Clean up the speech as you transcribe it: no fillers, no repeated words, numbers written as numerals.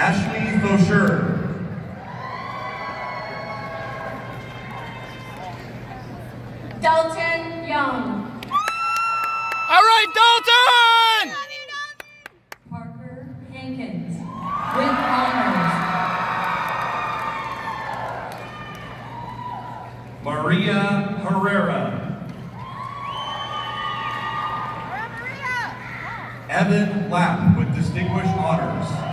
Ashley Faucher. Dalton Young. All right, Dalton! Parker Hankins with honors. Maria Herrera. Evan Lapp with distinguished honors.